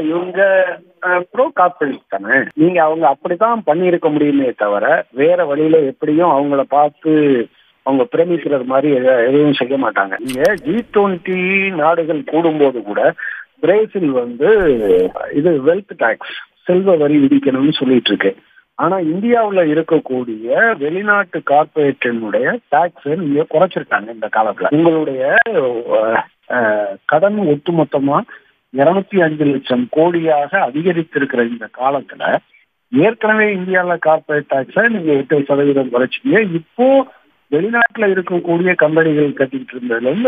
இவங்க bro corporate தானே. நீங்க அவங்க அப்படித்தான் பண்ணியிருக்க முடியுமே தவிர வேற வழியில எப்படியும் அவங்கள பார்த்து அவங்க பிரமிக்கிறது மாதிரி எதுவும் செய்ய மாட்டாங்க. இங்க G20 நாடுகள் கூடும்போது கூட பிரேசில் இது வெல்த் டாக்ஸ் செல்வ வரி விதிக்கணும்னு சொல்லிட்டு இருக்கு. ஆனா இந்தியாவில் இருக்கக்கூடிய வெளிநாட்டு கார்பரேட்டினுடைய டாக்ஸ் நீங்க குறைச்சிருக்காங்க. இந்த காலத்துல உங்களுடைய கடன் ஒட்டுமொத்தமா 205 லட்சம் கோடியாக அதிகரித்திருக்கிற இந்த காலத்துல ஏற்கனவே இந்தியாவில் கார்பரேட் டாக்ஸை நீங்க 8% குறைச்சிங்க. இப்போ வெளிநாட்டுல இருக்கக்கூடிய கம்பெனிகள் கட்டிட்டு இருந்ததுல இருந்து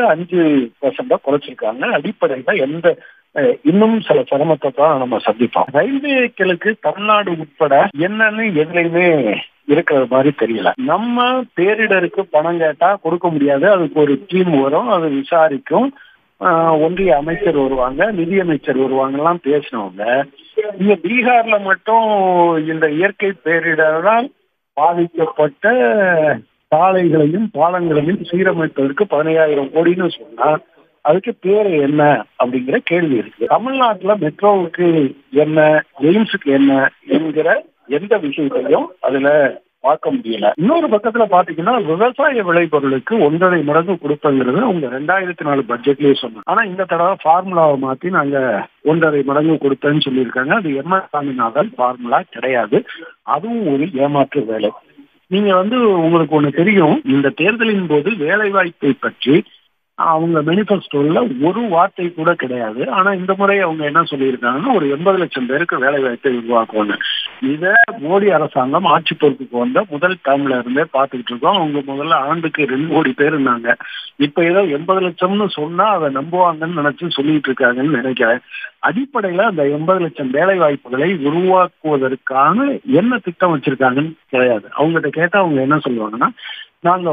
5% குறைச்சிருக்காங்க. அடிப்படையில இன்னும் சில சிரமத்தை தான் நம்ம சந்திப்போம். ரயில்வேக்களுக்கு தமிழ்நாடு உட்பட என்னன்னு எதுலையுமே இருக்கிற மாதிரி தெரியல. நம்ம பேரிடருக்கு பணம் கேட்டா கொடுக்க முடியாது. அதுக்கு ஒரு டீம் வரும், அது விசாரிக்கும். ஒன்றிய அமைச்சர் வருவாங்க, நிதியமைச்சர் வருவாங்கலாம் பேசினவங்க. இங்க பீகார்ல மட்டும் இந்த இயற்கை பேரிடரால் பாதிக்கப்பட்ட சாலைகளையும் பாலங்களையும் சீரமைப்பதற்கு 15,000 கோடின்னு சொன்னா அதுக்கு பேரு என்ன அப்படிங்கிற கேள்வி இருக்கு. தமிழ்நாட்டுல மெட்ரோவுக்கு என்ன, எய்ம்ஸுக்கு என்ன என்கிற எந்த விஷயத்தையும் அதுல பார்க்க முடியல. இன்னொரு பக்கத்துல பாத்தீங்கன்னா விவசாய விளைபொருளுக்கு 1.5 மடங்கு கொடுப்பங்கிறது உங்க 2004 பட்ஜெட்லயே சொன்னாங்க. ஆனா இந்த தடவை ஃபார்முலாவை மாத்தி நாங்க 1.5 மடங்கு கொடுத்தேன்னு சொல்லியிருக்காங்க. அது எம்எஸ்ஆமினாதல் ஃபார்முலா கிடையாது. அதுவும் ஒரு ஏமாற்று வேலை. நீங்க உங்களுக்கு ஒண்ணு தெரியும், இந்த தேர்தலின் போது வேலை வாய்ப்பை பற்றி அவங்க மேனிஃபெஸ்டோல ஒரு வார்த்தை கூட கிடையாது. ஆனா இந்த முறை அவங்க என்ன சொல்லியிருக்காங்கன்னா ஒரு 80 லட்சம் பேருக்கு வேலை வாய்ப்பை உருவாக்குவாங்க. இத மோடி அரசாங்கம் ஆட்சி பொறுப்புக்கு வந்த முதல் டேர்ம்ல இருந்தே பார்த்துக்கிட்டு இருக்கோம். அவங்க முதல்ல ஆண்டுக்கு 2 கோடி பேர் இருந்தாங்க. இப்ப ஏதோ 80 லட்சம்னு சொன்னா அதை நம்புவாங்கன்னு நினைச்சு சொல்லிட்டு இருக்காங்கன்னு நினைக்கிறேன். அடிப்படையில அந்த 80 லட்சம் வேலை வாய்ப்புகளை உருவாக்குவதற்கான என்ன திட்டம் வச்சிருக்காங்கன்னு கிடையாது. அவங்ககிட்ட கேட்டா அவங்க என்ன சொல்லுவாங்கன்னா, நாங்க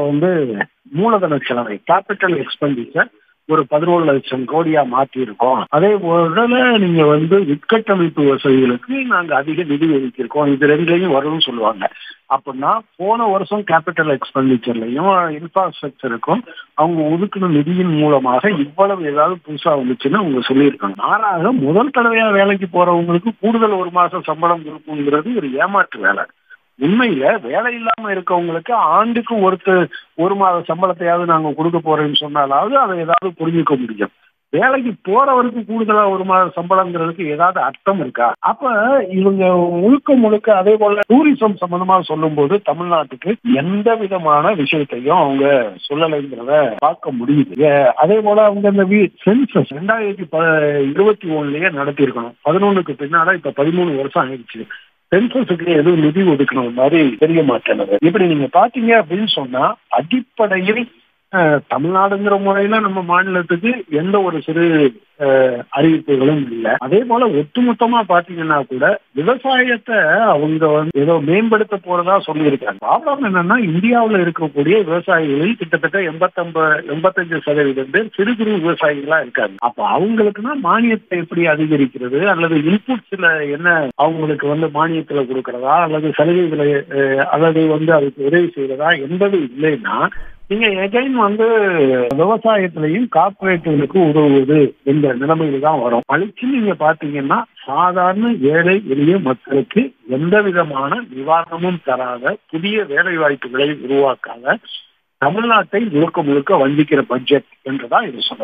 மூலதன செலவை கேபிட்டல் எக்ஸ்பெண்டிச்சர் ஒரு 11 லட்சம் கோடியா மாற்றி இருக்கோம். அதே போல நீங்க உட்கட்டமைப்பு வசதிகளுக்கு நாங்க அதிக நிதி ஒதுக்கியிருக்கோம். இது ரெண்டுலையும் வரும்னு சொல்லுவாங்க. அப்படின்னா போன வருஷம் கேபிட்டல் எக்ஸ்பெண்டிச்சர்லையும் இன்ஃப்ராஸ்ட்ரக்சருக்கும் அவங்க ஒதுக்கின நிதியின் மூலமாக இவ்வளவு ஏதாவது புதுசா வந்துச்சுன்னு அவங்க சொல்லியிருக்காங்க. மாறாக முதல் தடவையா வேலைக்கு போறவங்களுக்கு கூடுதல் 1 மாசம் சம்பளம் கொடுக்குங்கிறது ஒரு ஏமாற்று வேலை. உண்மையில வேலை இல்லாம இருக்கவங்களுக்கு ஆண்டுக்கு 1 மாத சம்பளத்தையாவது நாங்க கொடுக்க போறேன்னு சொன்னாலாவது அதை ஏதாவது புரிஞ்சுக்க முடியும். வேலைக்கு போறவருக்கு கூடுதலா 1 மாத சம்பளங்கிறதுக்கு ஏதாவது அர்த்தம் இருக்கா? அப்ப இவங்க முழுக்க அதே போல டூரிசம் சம்பந்தமா சொல்லும் போது தமிழ்நாட்டுக்கு எந்த விதமான விஷயத்தையும் அவங்க சொல்லலைங்கிறத பார்க்க முடியுது. அதே போல அவங்க இந்த சென்சஸ் 2021 நடத்தி இருக்கணும். 11க்கு பின்னால இப்ப 13 வருஷம் ஆயிடுச்சு. சென்சஸுக்கு எதுவும் நிதி ஒதுக்கணும் மாதிரி தெரிய மாட்டேங்குது. இப்படி நீங்க பாத்தீங்க அப்படின்னு சொன்னா அடிப்படையில் தமிழ்நாடுங்கிற முறையில நம்ம மாநிலத்துக்கு எந்த ஒரு சிறு அறிவிப்புகளும் இல்லை. அதே போல ஒட்டுமொத்தமா பாத்தீங்கன்னா கூட விவசாயத்தை அவங்க ஏதோ மேம்படுத்த போறதா சொல்லியிருக்காங்க. ப்ராப்ளம் என்னன்னா, இந்தியாவில் இருக்கக்கூடிய விவசாயிகளில் கிட்டத்தட்ட 85% பேர் சிறு குறு விவசாயிகளா இருக்காங்க. அப்ப அவங்களுக்குன்னா மானியத்தை எப்படி அதிகரிக்கிறது, அல்லது இன்புட்ஸ்ல என்ன அவங்களுக்கு மானியத்துல கொடுக்கறதா, அல்லது சலுகைகளை அல்லது அதுக்கு உதவி செய்யறதா என்பது இல்லைன்னா நீங்க எகைன் விவசாயத்திலையும் கார்பரேட்டுகளுக்கு உதவுவது என்ற நிலைமையில தான் வரும். பழிச்சு நீங்க பாத்தீங்கன்னா சாதாரண ஏழை எளிய மக்களுக்கு எந்த விதமான நிவாரணமும் தராத புதிய வேலை வாய்ப்புகளை உருவாக்காத தமிழ்நாட்டை முழுக்க வஞ்சிக்கிற பட்ஜெட் என்றுதான் இது சொல்ல